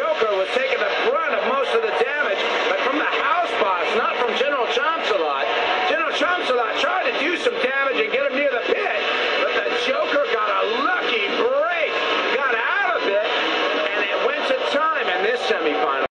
Joker was taking the brunt of most of the damage, but from the house boss, not from General Chomsalot. General Chomsalot tried to do some damage and get him near the pit, but the Joker got a lucky break, got out of it, and it went to time in this semifinal.